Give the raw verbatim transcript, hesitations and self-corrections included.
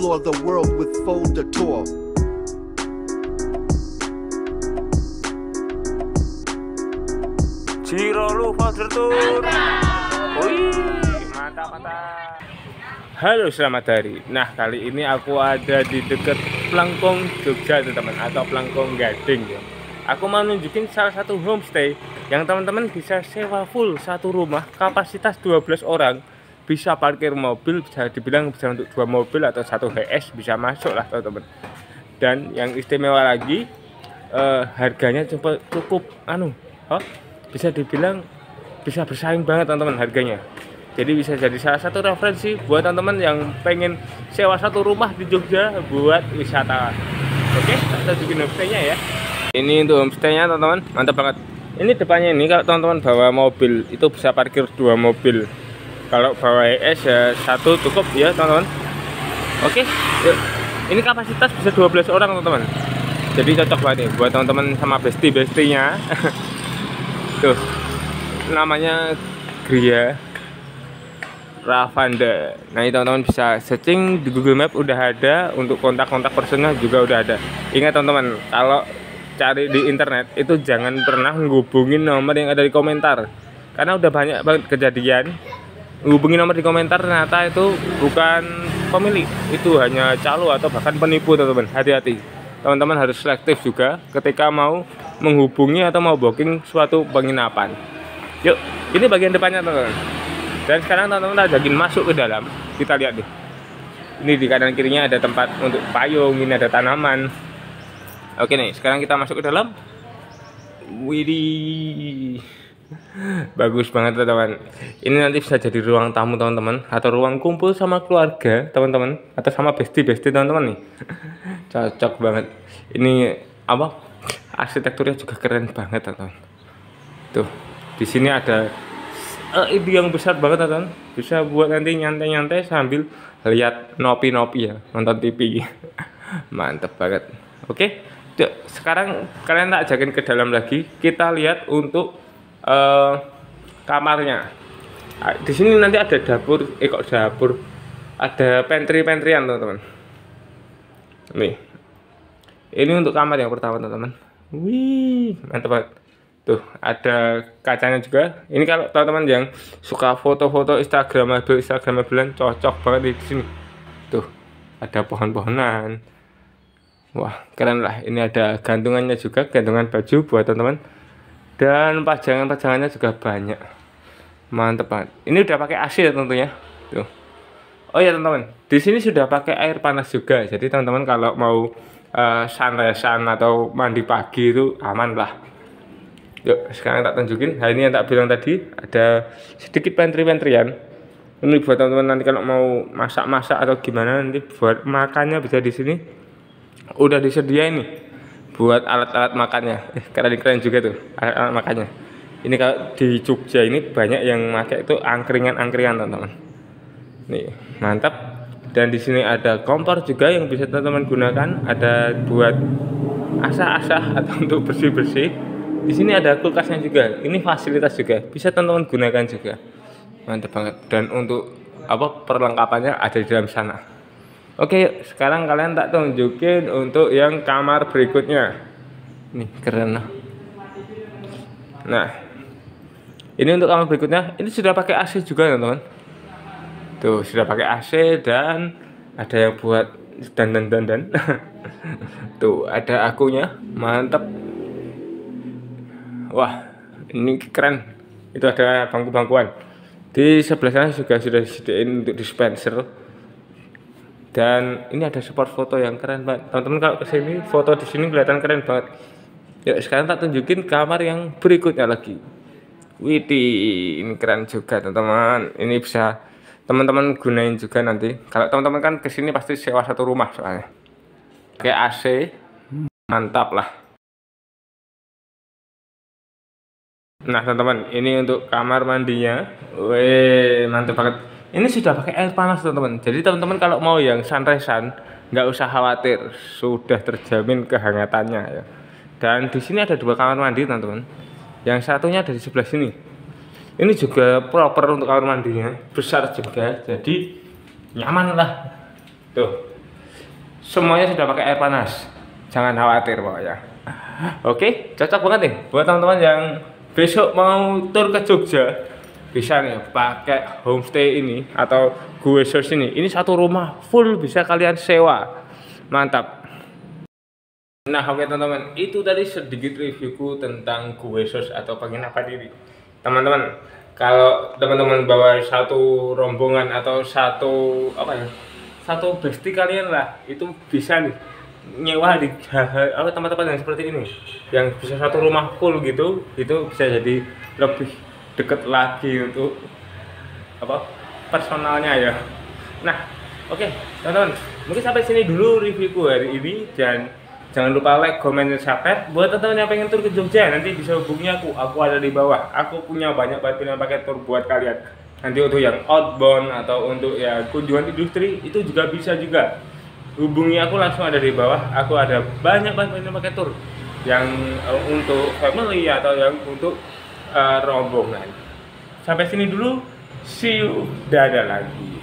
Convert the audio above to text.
explore the world with Folder Tour. Cirolu Folder Tour. Wih, mantap-mantap. Halo, selamat hari. Nah, kali ini aku ada di dekat Plengkung Jogja, teman-teman, atau Plengkung Gading ya. Aku mau nunjukin salah satu homestay yang teman-teman bisa sewa full satu rumah, kapasitas dua belas orang, bisa parkir mobil, bisa dibilang bisa untuk dua mobil atau satu H S bisa masuk lah, teman-teman. Dan yang istimewa lagi, eh, harganya cukup cukup anu, oh, bisa dibilang bisa bersaing banget, teman-teman, harganya. Jadi bisa jadi salah satu referensi buat teman-teman yang pengen sewa satu rumah di Jogja buat wisata. Oke, kita bikin homestay-nya ya. Ini untuk homestay-nya, teman-teman, mantap banget. Ini depannya ini kalau teman-teman bawa mobil itu bisa parkir dua mobil. Kalau bawa H S ya satu cukup ya, teman-teman. Oke, yuk. Ini kapasitas bisa dua belas orang, teman-teman. Jadi cocok banget nih buat teman-teman sama bestie-bestinya. Tuh, namanya Gria Ravanda. Nah, ini teman-teman bisa searching di Google Map, udah ada. Untuk kontak-kontak personnya juga udah ada. Ingat, teman-teman, kalau cari di internet itu jangan pernah menghubungin nomor yang ada di komentar, karena udah banyak banget kejadian hubungin nomor di komentar ternyata itu bukan pemilik, itu hanya calo atau bahkan penipu, teman-teman. Hati-hati, teman-teman harus selektif juga ketika mau menghubungi atau mau booking suatu penginapan. Yuk, ini bagian depannya, teman-teman. Dan sekarang teman-teman ajakin masuk ke dalam. Kita lihat nih, ini di kanan kirinya ada tempat untuk payung, ini ada tanaman. Oke nih, sekarang kita masuk ke dalam. Widih, bagus banget, teman-teman. Ini nanti bisa jadi ruang tamu, teman-teman, atau ruang kumpul sama keluarga, teman-teman, atau sama bestie-bestie, teman-teman nih. Cocok banget. Ini apa? Arsitekturnya juga keren banget, teman-teman. Tuh, di sini ada uh, ini yang besar banget, teman-teman. Bisa buat nanti nyantai-nyantai sambil lihat nopi-nopi ya, nonton T V. Mantep banget. Oke. Yuk, sekarang kalian tak ajakin ke dalam lagi. Kita lihat untuk uh, kamarnya. Di sini nanti ada dapur, eh kok dapur, ada pantry-pantryan, teman-teman. Nih, ini untuk kamar yang pertama, teman-teman. Wih, mantap banget. Tuh, ada kacanya juga. Ini kalau teman-teman yang suka foto-foto Instagramable, Instagramabelan, cocok banget di sini. Tuh, ada pohon-pohonan. Wah, keren lah. Ini ada gantungannya juga, gantungan baju buat teman-teman. Dan pajangan-pajangannya juga banyak. Mantep banget. Ini udah pakai A C ya tentunya. Tuh. Oh ya, teman-teman, di sini sudah pakai air panas juga. Jadi teman-teman kalau mau uh, sunrise-an atau mandi pagi itu aman lah. Yuk, sekarang tak tunjukin. Nah, ini yang tak bilang tadi, ada sedikit pantry-pantryan. Ini buat teman-teman nanti kalau mau masak-masak atau gimana, nanti buat makannya bisa di sini. Udah disediain nih buat alat-alat makannya. Eh, keren-keren juga tuh alat-alat makannya. Ini kalau di Jogja ini banyak yang pakai itu angkringan-angkringan, teman-teman. Nih, mantap. Dan di sini ada kompor juga yang bisa teman-teman gunakan. Ada buat asah-asah atau untuk bersih-bersih. Di sini ada kulkasnya juga. Ini fasilitas juga bisa teman-teman gunakan juga. Mantap banget. Dan untuk apa perlengkapannya ada di dalam sana. Oke, sekarang kalian tak tunjukin untuk yang kamar berikutnya. Nih, keren lah. Nah, ini untuk kamar berikutnya. Ini sudah pakai A C juga, teman-teman. Tuh, sudah pakai A C dan ada yang buat dan dan dan dan. Tuh, ada akunya. Mantap. Wah, ini keren. Itu ada bangku-bangkuan. Di sebelah sana juga sudah disediain untuk dispenser. Dan ini ada spot foto yang keren banget, teman-teman. Kalau kesini foto di sini kelihatan keren banget. Yuk, sekarang tak tunjukin kamar yang berikutnya lagi. Widih, ini keren juga, teman-teman. Ini bisa teman-teman gunain juga nanti. Kalau teman-teman kan kesini pasti sewa satu rumah soalnya. Kayak A C, mantap lah. Nah, teman-teman, ini untuk kamar mandinya. Wih, mantap banget. Ini sudah pakai air panas, teman-teman. Jadi teman-teman kalau mau yang sunrise-an nggak usah khawatir, sudah terjamin kehangatannya ya. Dan di sini ada dua kamar mandi, teman-teman. Yang satunya ada di sebelah sini. Ini juga proper untuk kamar mandinya, besar juga, jadi nyaman lah. Tuh, semuanya sudah pakai air panas. Jangan khawatir pokoknya. Oke, cocok banget nih buat teman-teman yang besok mau tur ke Jogja. Bisa nih pakai homestay ini atau gue search ini. Ini satu rumah full bisa kalian sewa. Mantap. Nah, oke teman-teman, itu tadi sedikit reviewku tentang gue search atau penginapan ini. Teman-teman, kalau teman-teman bawa satu rombongan atau satu apa ya? Satu bestie kalian lah, itu bisa nih nyewa di apa tempat-tempat yang seperti ini. Yang bisa satu rumah full gitu, itu bisa jadi lebih deket lagi untuk apa personalnya ya. Nah, oke okay, teman-teman, mungkin sampai sini dulu reviewku hari ini, dan jangan lupa like, comment, dan subscribe. Buat teman-teman yang pengen tur ke Jogja, nanti bisa hubungi aku, aku ada di bawah. Aku punya banyak banget pilihan paket tur buat kalian. Nanti untuk yang outbound atau untuk ya kunjungan industri itu juga bisa juga. Hubungi aku langsung, ada di bawah. Aku ada banyak banget pilihan paket tur yang uh, untuk family atau yang untuk uh, rombongan. Sampai sini dulu, see you, dadah lagi.